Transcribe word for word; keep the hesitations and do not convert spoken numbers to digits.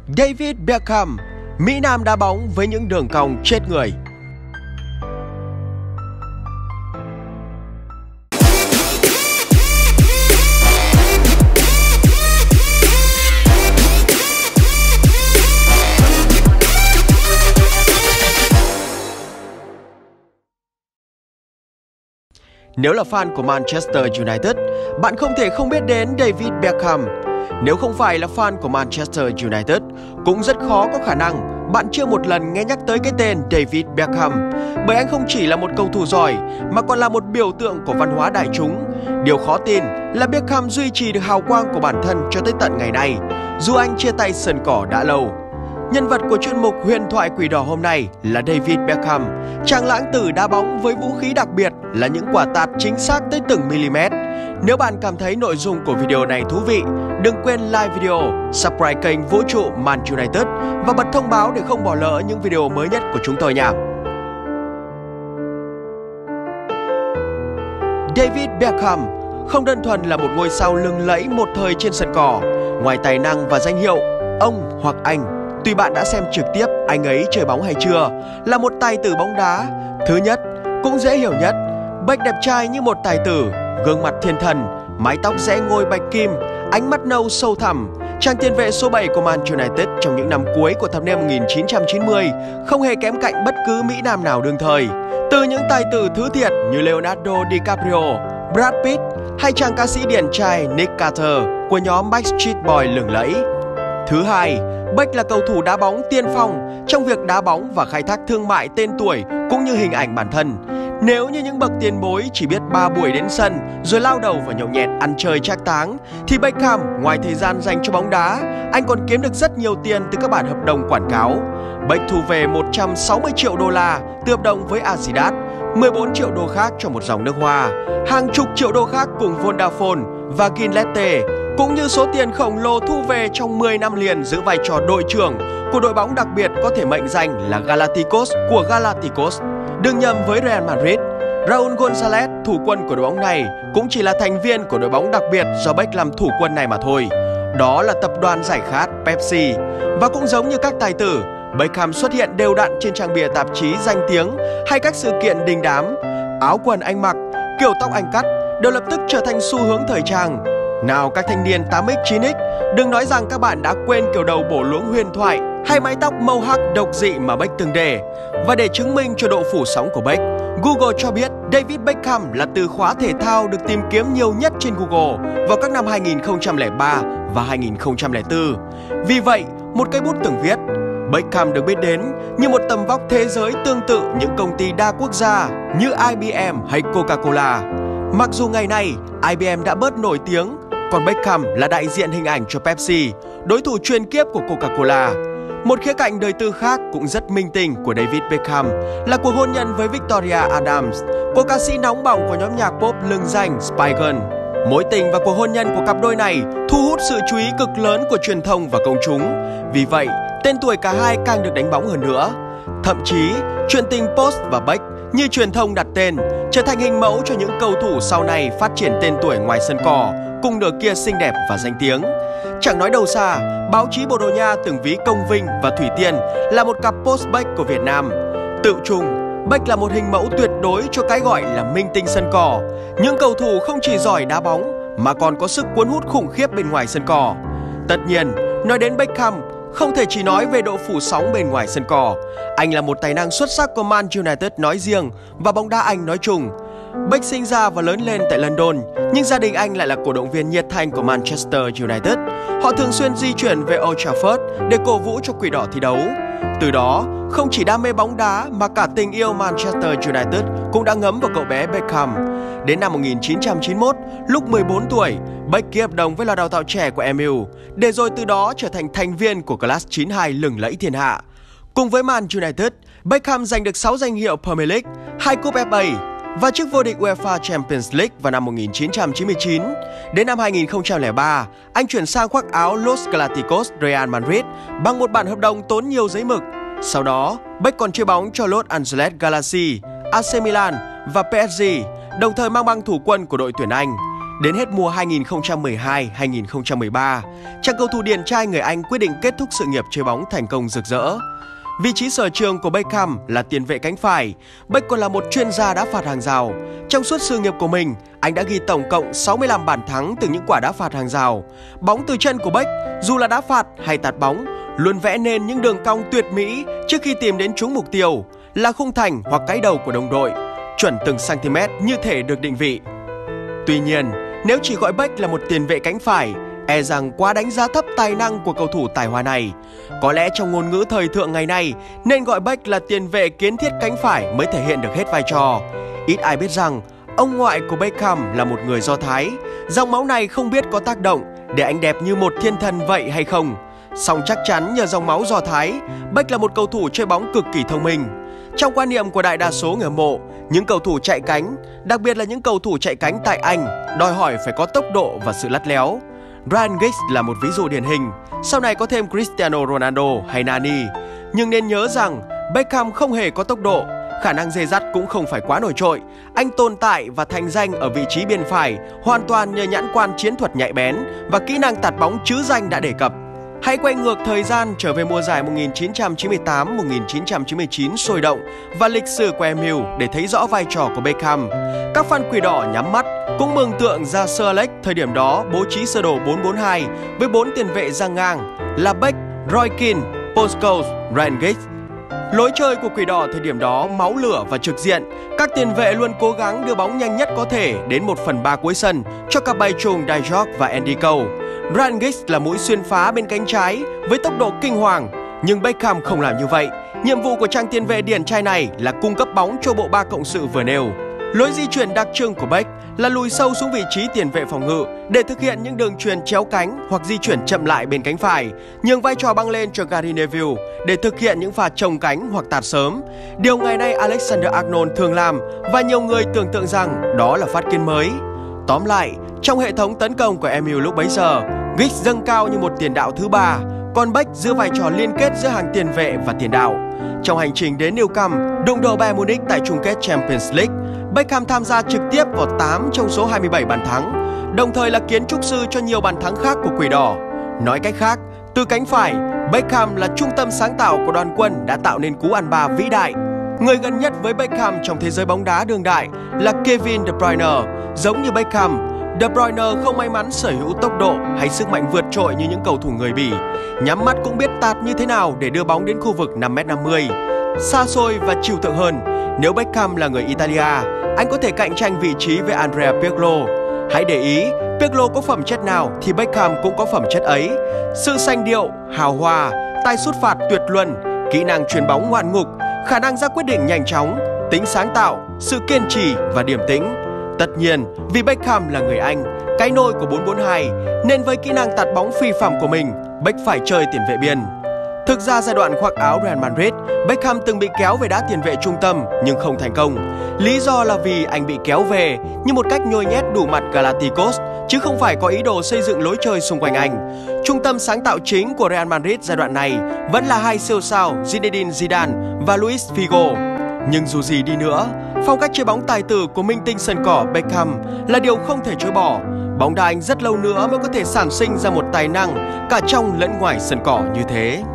David Beckham, Mỹ Nam đá bóng với những đường cong chết người. Nếu là fan của Manchester United, bạn không thể không biết đến David Beckham. Nếu không phải là fan của Manchester United, cũng rất khó có khả năng bạn chưa một lần nghe nhắc tới cái tên David Beckham. Bởi anh không chỉ là một cầu thủ giỏi, mà còn là một biểu tượng của văn hóa đại chúng. Điều khó tin là Beckham duy trì được hào quang của bản thân cho tới tận ngày nay, dù anh chia tay sân cỏ đã lâu. Nhân vật của chuyên mục Huyền thoại Quỷ Đỏ hôm nay là David Beckham, chàng lãng tử đá bóng với vũ khí đặc biệt là những quả tạt chính xác tới từng mm. Nếu bạn cảm thấy nội dung của video này thú vị, đừng quên like video, subscribe kênh Vũ trụ Man United và bật thông báo để không bỏ lỡ những video mới nhất của chúng tôi nha. David Beckham không đơn thuần là một ngôi sao lừng lẫy một thời trên sân cỏ. Ngoài tài năng và danh hiệu, ông hoặc anh, tuy bạn đã xem trực tiếp anh ấy chơi bóng hay chưa, là một tài tử bóng đá. Thứ nhất, cũng dễ hiểu nhất, Beck đẹp trai như một tài tử, gương mặt thiên thần, mái tóc rẽ ngôi bạch kim, ánh mắt nâu sâu thẳm. Chàng tiền vệ số bảy của Man United trong những năm cuối của thập niên một nghìn chín trăm chín mươi không hề kém cạnh bất cứ Mỹ Nam nào đương thời. Từ những tài tử thứ thiệt như Leonardo DiCaprio, Brad Pitt hay chàng ca sĩ điển trai Nick Carter của nhóm Backstreet Boys lừng lẫy. Thứ hai, Beck là cầu thủ đá bóng tiên phong trong việc đá bóng và khai thác thương mại tên tuổi cũng như hình ảnh bản thân. Nếu như những bậc tiền bối chỉ biết ba buổi đến sân rồi lao đầu vào nhậu nhẹt ăn chơi trác táng, thì Beckham ngoài thời gian dành cho bóng đá, anh còn kiếm được rất nhiều tiền từ các bản hợp đồng quảng cáo. Beck thu về một trăm sáu mươi triệu đô la từ hợp đồng với Adidas, mười bốn triệu đô khác cho một dòng nước hoa, hàng chục triệu đô khác cùng Vodafone và Gillette, cũng như số tiền khổng lồ thu về trong mười năm liền giữ vai trò đội trưởng của đội bóng đặc biệt có thể mệnh danh là Galacticos của Galacticos. Đừng nhầm với Real Madrid, Raúl González, thủ quân của đội bóng này, cũng chỉ là thành viên của đội bóng đặc biệt do Beck làm thủ quân này mà thôi. Đó là tập đoàn giải khát Pepsi. Và cũng giống như các tài tử, Beckham xuất hiện đều đặn trên trang bìa tạp chí danh tiếng hay các sự kiện đình đám. Áo quần anh mặc, kiểu tóc anh cắt đều lập tức trở thành xu hướng thời trang. Nào các thanh niên tám x chín x, đừng nói rằng các bạn đã quên kiểu đầu bổ luống huyền thoại hay mái tóc mohawk độc dị mà Beck từng để. Và để chứng minh cho độ phủ sóng của Beck, Google cho biết David Beckham là từ khóa thể thao được tìm kiếm nhiều nhất trên Google vào các năm hai nghìn không trăm lẻ ba và hai nghìn không trăm lẻ bốn. Vì vậy, một cây bút từng viết, Beckham được biết đến như một tầm vóc thế giới tương tự những công ty đa quốc gia như I B M hay Coca-Cola. Mặc dù ngày nay I B M đã bớt nổi tiếng, còn Beckham là đại diện hình ảnh cho Pepsi, đối thủ truyền kiếp của Coca-Cola. Một khía cạnh đời tư khác cũng rất minh tinh của David Beckham là cuộc hôn nhân với Victoria Adams, cô ca sĩ nóng bỏng của nhóm nhạc pop lừng danh Spice Girls. Mối tình và cuộc hôn nhân của cặp đôi này thu hút sự chú ý cực lớn của truyền thông và công chúng. Vì vậy, tên tuổi cả hai càng được đánh bóng hơn nữa. Thậm chí, chuyện tình Post và Beck như truyền thông đặt tên trở thành hình mẫu cho những cầu thủ sau này phát triển tên tuổi ngoài sân cỏ, cùng nửa kia xinh đẹp và danh tiếng. Chẳng nói đâu xa, báo chí Bồ Đào Nha từng ví Công Vinh và Thủy Tiên là một cặp Post Beck của Việt Nam. Tự chung, Beck là một hình mẫu tuyệt đối cho cái gọi là minh tinh sân cỏ. Những cầu thủ không chỉ giỏi đá bóng mà còn có sức cuốn hút khủng khiếp bên ngoài sân cỏ. Tất nhiên, nói đến Beckham, không thể chỉ nói về độ phủ sóng bên ngoài sân cỏ. Anh là một tài năng xuất sắc của Man United nói riêng và bóng đá Anh nói chung. Beck sinh ra và lớn lên tại London, nhưng gia đình anh lại là cổ động viên nhiệt thành của Manchester United. Họ thường xuyên di chuyển về Old Trafford để cổ vũ cho Quỷ Đỏ thi đấu. Từ đó, không chỉ đam mê bóng đá mà cả tình yêu Manchester United cũng đã ngấm vào cậu bé Beckham. Đến năm một nghìn chín trăm chín mươi mốt, lúc mười bốn tuổi, Beck ký hợp đồng với lò đào tạo trẻ của em u, để rồi từ đó trở thành thành viên của Class chín hai lừng lẫy thiên hạ. Cùng với Man United, Beckham giành được sáu danh hiệu Premier League, hai cúp ép a và chức vô địch UEFA Champions League vào năm một nghìn chín trăm chín mươi chín. Đến năm hai nghìn không trăm lẻ ba, anh chuyển sang khoác áo Los Galacticos Real Madrid bằng một bản hợp đồng tốn nhiều giấy mực. Sau đó, Beck còn chơi bóng cho Los Angeles Galaxy, a xê Milan và pê ét giê, đồng thời mang băng thủ quân của đội tuyển Anh. Đến hết mùa hai nghìn không trăm mười hai hai nghìn không trăm mười ba, chàng cầu thủ điển trai người Anh quyết định kết thúc sự nghiệp chơi bóng thành công rực rỡ. Vị trí sở trường của Beckham là tiền vệ cánh phải. Beck còn là một chuyên gia đá phạt hàng rào. Trong suốt sự nghiệp của mình, anh đã ghi tổng cộng sáu mươi lăm bàn thắng từ những quả đá phạt hàng rào. Bóng từ chân của Beck, dù là đá phạt hay tạt bóng, luôn vẽ nên những đường cong tuyệt mỹ trước khi tìm đến trúng mục tiêu, là khung thành hoặc cái đầu của đồng đội, chuẩn từng cm như thể được định vị. Tuy nhiên, nếu chỉ gọi Beck là một tiền vệ cánh phải, e rằng quá đánh giá thấp tài năng của cầu thủ tài hoa này. Có lẽ trong ngôn ngữ thời thượng ngày nay, nên gọi Beck là tiền vệ kiến thiết cánh phải mới thể hiện được hết vai trò. Ít ai biết rằng, ông ngoại của Beckham là một người Do Thái. Dòng máu này không biết có tác động để anh đẹp như một thiên thần vậy hay không. Song chắc chắn nhờ dòng máu Do Thái, Beck là một cầu thủ chơi bóng cực kỳ thông minh. Trong quan niệm của đại đa số người hâm mộ, những cầu thủ chạy cánh, đặc biệt là những cầu thủ chạy cánh tại Anh, đòi hỏi phải có tốc độ và sự lắt léo. Ryan Giggs là một ví dụ điển hình, sau này có thêm Cristiano Ronaldo hay Nani. Nhưng nên nhớ rằng Beckham không hề có tốc độ, khả năng dè dắt cũng không phải quá nổi trội. Anh tồn tại và thành danh ở vị trí biên phải hoàn toàn nhờ nhãn quan chiến thuật nhạy bén và kỹ năng tạt bóng trứ danh đã đề cập. Hãy quay ngược thời gian trở về mùa giải một nghìn chín trăm chín mươi tám một nghìn chín trăm chín mươi chín sôi động và lịch sử của em u để thấy rõ vai trò của Beckham. Các fan Quỷ Đỏ nhắm mắt cũng mường tượng ra Sir Alex thời điểm đó bố trí sơ đồ bốn bốn hai với bốn tiền vệ giang ngang là Beck, Roy Keane, Paul Scholes, Ryan Giggs. Lối chơi của Quỷ Đỏ thời điểm đó máu lửa và trực diện. Các tiền vệ luôn cố gắng đưa bóng nhanh nhất có thể đến một phần ba cuối sân cho cặp bay trùng Diop và Andy Cole. Ryan Giggs là mũi xuyên phá bên cánh trái với tốc độ kinh hoàng, nhưng Beckham không làm như vậy. Nhiệm vụ của chàng tiền vệ điển trai này là cung cấp bóng cho bộ ba cộng sự vừa nêu. Lối di chuyển đặc trưng của Beck là lùi sâu xuống vị trí tiền vệ phòng ngự để thực hiện những đường chuyền chéo cánh hoặc di chuyển chậm lại bên cánh phải, nhường vai trò băng lên cho Gary Neville để thực hiện những pha chồng cánh hoặc tạt sớm. Điều ngày nay Alexander-Arnold thường làm và nhiều người tưởng tượng rằng đó là phát kiến mới. Tóm lại, trong hệ thống tấn công của em u lúc bấy giờ, Giggs dâng cao như một tiền đạo thứ ba, còn Beck giữ vai trò liên kết giữa hàng tiền vệ và tiền đạo. Trong hành trình đến Nou Camp đụng độ Bayern Munich tại chung kết Champions League, Beckham tham gia trực tiếp vào tám trong số hai mươi bảy bàn thắng, đồng thời là kiến trúc sư cho nhiều bàn thắng khác của Quỷ Đỏ. Nói cách khác, từ cánh phải, Beckham là trung tâm sáng tạo của đoàn quân đã tạo nên cú ăn ba vĩ đại. Người gần nhất với Beckham trong thế giới bóng đá đương đại là Kevin De Bruyne. Giống như Beckham, De Bruyne không may mắn sở hữu tốc độ hay sức mạnh vượt trội như những cầu thủ người Bỉ. Nhắm mắt cũng biết tạt như thế nào để đưa bóng đến khu vực năm mét năm mươi. Xa xôi và trừu tượng hơn, nếu Beckham là người Italia, anh có thể cạnh tranh vị trí với Andrea Pirlo. Hãy để ý, Pirlo có phẩm chất nào thì Beckham cũng có phẩm chất ấy. Sự sanh điệu, hào hoa, tay sút phạt tuyệt luân, kỹ năng chuyền bóng ngoạn mục, khả năng ra quyết định nhanh chóng, tính sáng tạo, sự kiên trì và điềm tĩnh. Tất nhiên, vì Beckham là người Anh, cái nôi của bốn bốn hai, nên với kỹ năng tạt bóng phi phàm của mình, Beck phải chơi tiền vệ biên. Thực ra giai đoạn khoác áo Real Madrid, Beckham từng bị kéo về đá tiền vệ trung tâm nhưng không thành công. Lý do là vì anh bị kéo về như một cách nhồi nhét đủ mặt Galacticos, chứ không phải có ý đồ xây dựng lối chơi xung quanh anh. Trung tâm sáng tạo chính của Real Madrid giai đoạn này vẫn là hai siêu sao Zinedine Zidane và Luis Figo. Nhưng dù gì đi nữa, phong cách chơi bóng tài tử của minh tinh sân cỏ Beckham là điều không thể chối bỏ. Bóng đá Anh rất lâu nữa mới có thể sản sinh ra một tài năng cả trong lẫn ngoài sân cỏ như thế.